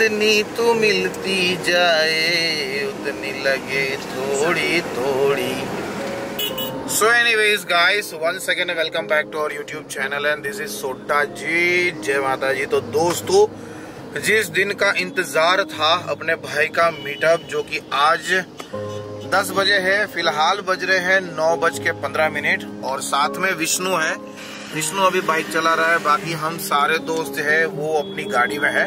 जितनी तू मिलती जाए उतनी लगे थोड़ी थोड़ी। So anyways guys, once again welcome back to our YouTube channel and this is Sota ji. जय माता जी। तो दोस्तों, जिस दिन का इंतजार था अपने भाई का मीटअप, जो कि आज 10 बजे है, फिलहाल बज रहे हैं 9:15 और साथ में विष्णु है। विष्णु अभी बाइक चला रहा है, बाकी हम सारे दोस्त है वो अपनी गाड़ी में है।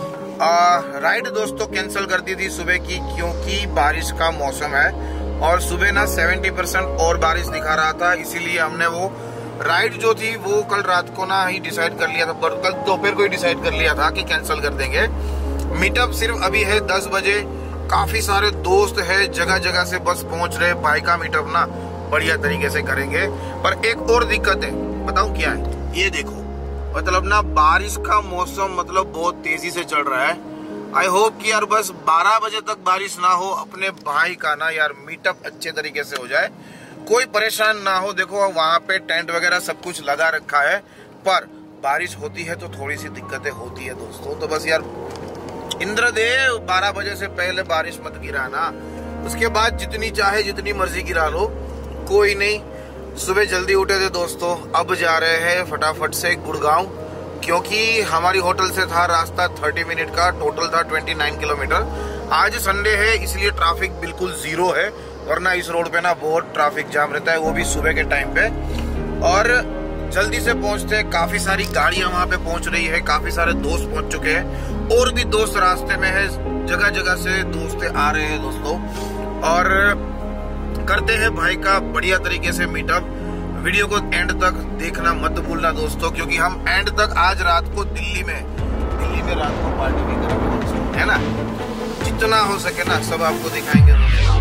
राइड दोस्तों कैंसिल कर दी थी सुबह की, क्योंकि बारिश का मौसम है और सुबह ना 70% और बारिश दिखा रहा था, इसीलिए हमने वो राइड जो थी वो कल रात को ना ही डिसाइड कर लिया था, पर कल दोपहर को ही डिसाइड कर लिया था कि कैंसिल कर देंगे। मीटअप सिर्फ अभी है 10 बजे। काफी सारे दोस्त है, जगह जगह से बस पहुंच रहे। भाई का मीटअप ना बढ़िया तरीके से करेंगे, पर एक और दिक्कत है, बताऊं क्या है? ये देखो, मतलब ना बारिश का मौसम मतलब बहुत तेजी से चल रहा है। आई होप कि यार बस 12 बजे तक बारिश ना हो, अपने भाई का ना यार मीटअप अच्छे तरीके से हो जाए, कोई परेशान ना हो। देखो वहाँ पे टेंट वगैरह सब कुछ लगा रखा है, पर बारिश होती है तो थोड़ी सी दिक्कतें होती है दोस्तों। तो बस यार इंद्रदेव 12 बजे से पहले बारिश मत गिराना, उसके बाद जितनी चाहे जितनी मर्जी गिरा लो, कोई नहीं। सुबह जल्दी उठे थे दोस्तों, अब जा रहे हैं फटाफट से गुड़गांव, क्योंकि हमारी होटल से था रास्ता 30 मिनट का, टोटल था 29 किलोमीटर। आज संडे है इसलिए ट्रैफिक बिल्कुल जीरो है, वरना इस रोड पे ना बहुत ट्रैफिक जाम रहता है, वो भी सुबह के टाइम पे। और जल्दी से पहुंचते हैं, काफी सारी गाड़ियां वहां पे पहुंच रही है, काफी सारे दोस्त पहुंच चुके हैं और भी दोस्त रास्ते में है, जगह जगह से दोस्त आ रहे हैं दोस्तों। और करते हैं भाई का बढ़िया तरीके से मीटअप। वीडियो को एंड तक देखना मत भूलना दोस्तों, क्योंकि हम एंड तक आज रात को दिल्ली में रात को पार्टी भी करेंगे, है ना? जितना हो सके ना सब आपको दिखाएंगे दोस्तों।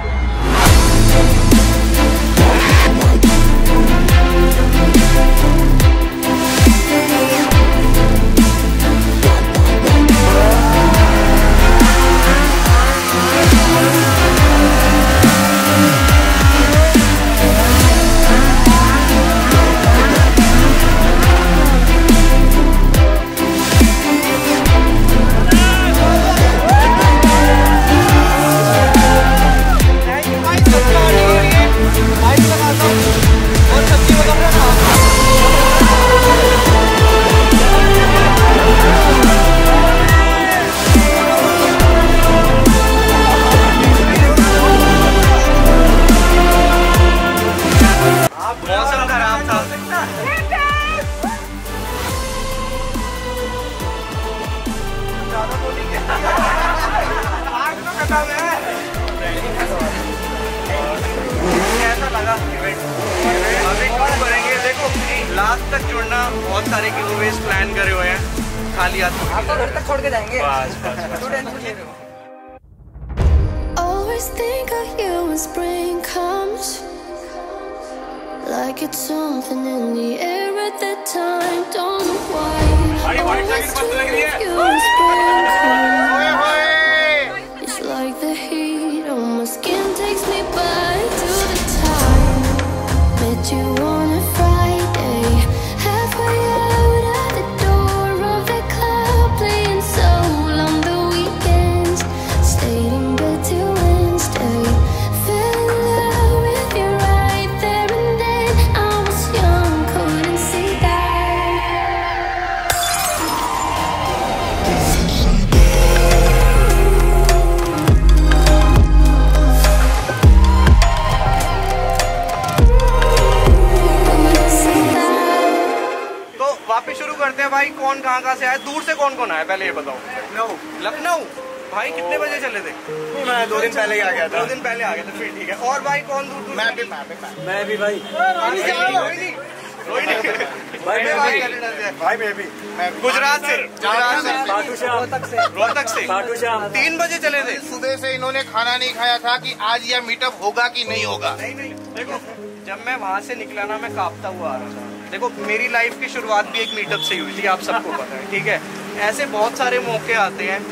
कैसा लगा इवेंट? अभी करेंगे, देखो लास्ट तक जुड़ना। बहुत सारे गिवअवेज प्लान करे हुए हैं, खाली हाथ आपको घर तक छोड़ के जाएंगे। बस टेंशन ले रहे हो। Always think of you when spring comes, like it's something in the air at that time. Don't know why. Always think of you when spring comes. It's like the heat on my skin takes me back to the time met you on a Friday, halfway out at the door of the club, playing soul on the weekends, stayed in bed till Wednesday, fell in love with you right there and then. I was young, couldn't see that. वापस शुरू करते हैं भाई। कौन कहाँ से आया, दूर से कौन कौन आया पहले ये बताओ। लखनऊ भाई कितने बजे चले थे? मैं 2 दिन पहले ही आ गया था। 2 दिन पहले आ गए थे, फिर ठीक है। और भाई कौन दूर दूर? मैं भी भाई। गुजरात से रोहतक से 3 बजे चले थे। सुबह से इन्होंने खाना नहीं खाया था कि आज यह मीटअप होगा कि नहीं होगा। नहीं देखो, जब मैं वहाँ से निकला ना, मैं कांपता हुआ आ रहा था। देखो मेरी लाइफ की शुरुआत भी एक मीटअप से हुई थी, आप सबको पता है, ठीक है? ऐसे बहुत सारे मौके आते हैं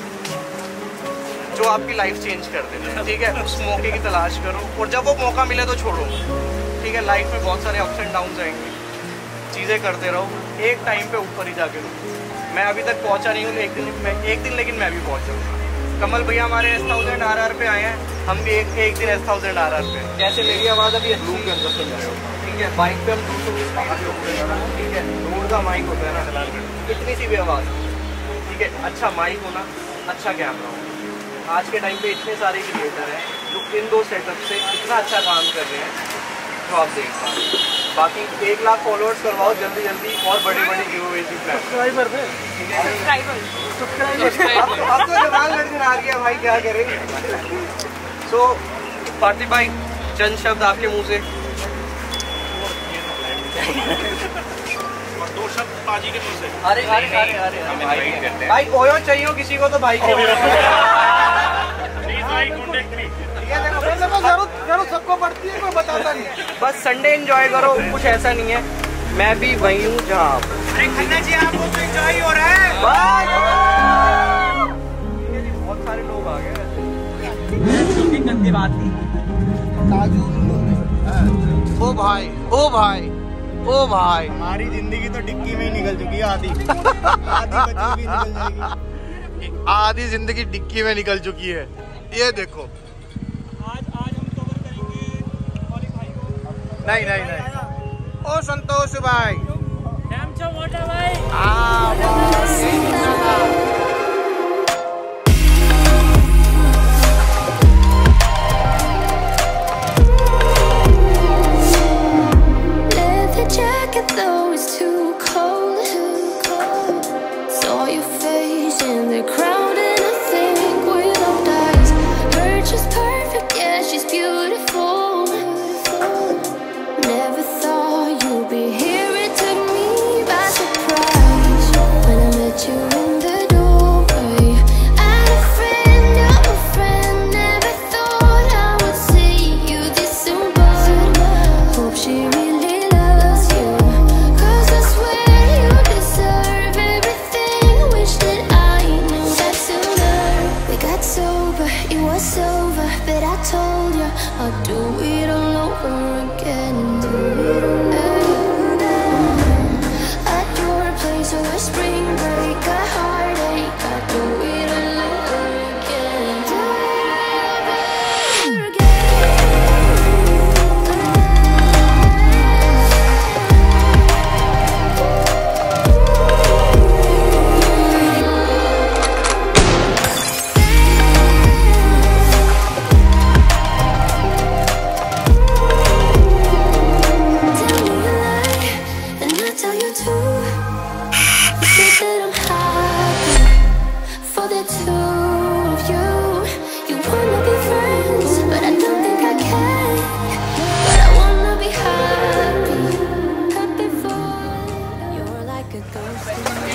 जो आपकी लाइफ चेंज कर देते हैं, ठीक है? उस मौके की तलाश करो और जब वो मौका मिले तो छोड़ो, ठीक है? लाइफ में बहुत सारे अप्स एंड डाउन आएंगे, चीज़ें करते रहो, एक टाइम पे ऊपर ही जाके रुको। मैं अभी तक पहुंचा नहीं हूँ, एक दिन लेकिन मैं भी पहुंचूंगा। कमल भैया हमारे S1000 RR पे आए हैं, हम भी एक दिन S1000 RR पे। कैसे मेरी आवाज़ अभी रूम के अंदर चल जाएगा, ठीक है। बाइक पे हम 220 ठीक है, रोड का माइक होता है ना, कितनी सी भी आवाज़, ठीक है। अच्छा माइक होना, अच्छा कैमरा हो। आज के टाइम पे इतने सारे क्रिएटर हैं जो इन दो सेटअप से इतना अच्छा काम कर रहे हैं, तो आप देख पाएँ। बाकी 1 लाख फॉलोअर्स करवाओ जल्दी जल्दी, और बड़ी बड़ी गिवअवेज भी प्लान। सब्सक्राइबर पे, ठीक है। अब तो जवान लड़के आ रही है भाई, क्या करें। सो पार्थिव भाई, चंद शब्द आपके मुंह से। और 2 शब्द पाजी के मुंह से। अरे भाई ओयो चाहिए किसी को तो भाई जरूर सबको पड़ती है, कोई बताता नहीं। बस संडे एंजॉय करो, कुछ ऐसा नहीं है। मैं भी वही हूँ जहाँ आप। अरे खन्ना जी आपको तो एंजॉय हो रहा है। बहुत सारे लोग आ गए। गंदी बात नहीं। ओ भाई, ओ भाई, ओ भाई, हमारी जिंदगी तो डिक्की में ही निकल चुकी है, आधी आधी बची भी निकल जाएगी। आधी जिंदगी डिक्की में निकल चुकी है। ये देखो, आज हम कवर करेंगे मौलिक भाई को। नहीं। ओ संतोष भाई, मोटा भाई। Leather jacket, though it's too cold. Saw your face in the crowd, and I think we locked eyes. Her just perfect, yeah, she's beautiful. Never thought you'd be here. It took me by surprise when I met you in the doorway. And a friend of a friend, never thought I would see you this soon, but hope she really loves you. 'Cause I swear you deserve everything. Wish that I knew that sooner. We got sober, it was over, but I told you I'll do it all over again. At your place or a spring break, a heartache, I'll do it all over again. Do it Tell me you lie, and I tell you too. You say that I'm happy for the two of you. You wanna be friends, but I don't think I can. But I wanna be happy for you're like a ghost in me.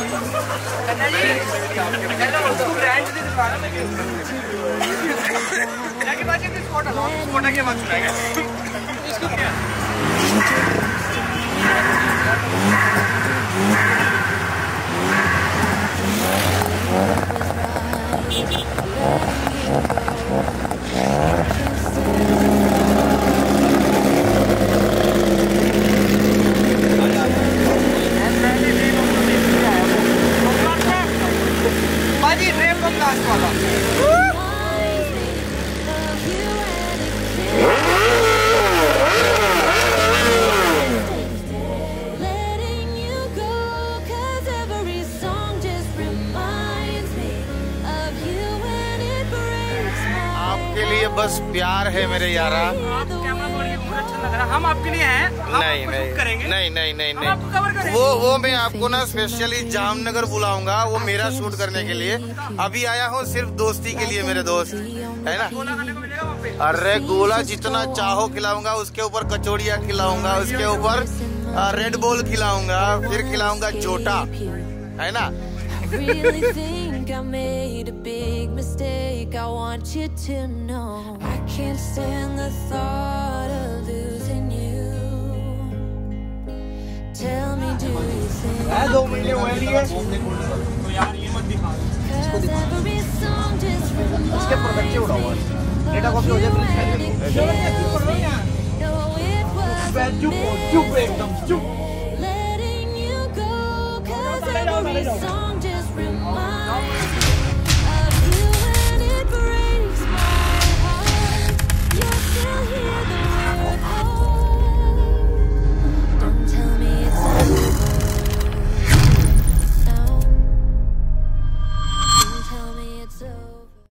बाजी रेप बम last वाला। Letting you go, 'cause every song just reminds me of you and it breaks my आपके लिए बस प्यार है मेरे यारा। आप कैमरा पकड़ के बहुत अच्छा लग रहा है। हम आपके लिए हैं। नहीं। वो मैं आपको ना स्पेशली जामनगर बुलाऊंगा, वो मेरा शूट करने के लिए। अभी आया हूँ सिर्फ दोस्ती के लिए, मेरे दोस्त है ना। गोला खाने को मिलेगा वहाँ पे। अरे गोला जितना चाहो खिलाऊंगा, उसके ऊपर कचौड़ियाँ खिलाऊंगा, उसके ऊपर रेड बॉल खिलाऊंगा, फिर खिलाऊंगा चोटा, है ना। really think I made a big mistake. I want you to know I can't stand the thought of losing you. Tell me, do you think 2 महीने हुए नहीं है। तो यार ये मत दिखा। 'cause every song just इसके प्रोडक्ट से उड़ा हुआ reminds है। me डेटा कॉपी हो जाए तो no, it was चुप एकदम चुप। letting you go 'cause every रहो।